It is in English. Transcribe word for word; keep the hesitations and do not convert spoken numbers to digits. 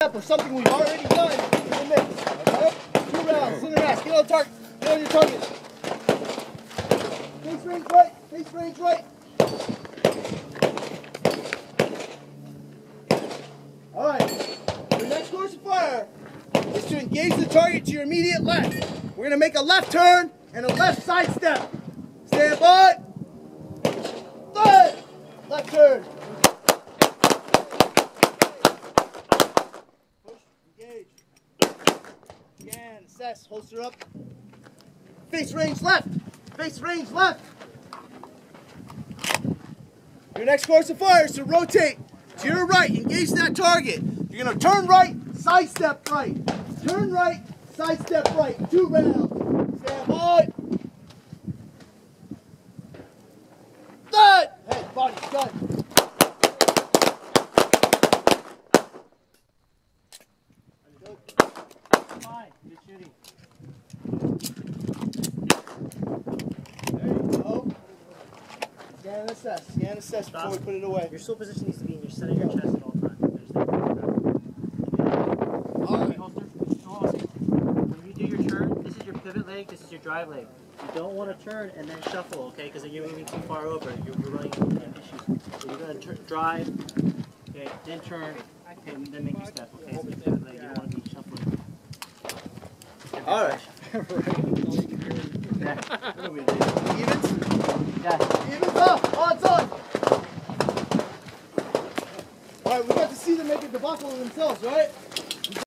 Or something we've already done in the mix. Okay? Two rounds, center mass. Get on target. Get on your target. Face range right. Face range right. Alright. Your next course of fire is to engage the target to your immediate left. We're going to make a left turn and a left side step. Stand by. Third. Left turn. Push. Engage. Again. Assess. Holster up. Face range left. Face range left. Your next course of fire is to rotate to your right. Engage that target. You're going to turn right, sidestep right. Turn right, sidestep right. Two rounds. Stand by. Third. Head, body, gun. Fine. Good shooting. There you go. Scan and assess. Scan and assess before we put it away. Your sole position needs to be in your center of your chest at all times. Alright. When you do your turn, this is your pivot leg, this is your drive leg. You don't want to turn and then shuffle, okay? Because then you're moving too far over. You're, you're running into issues. So you're going to drive, okay, then turn, okay, and then make your step, okay? So your pivot leg, you don't want to be shuffling. Alright. Yeah. What are we doing? Evens? Yeah. Evens up! Odds on! Alright, we got to see them make a debacle of themselves, right?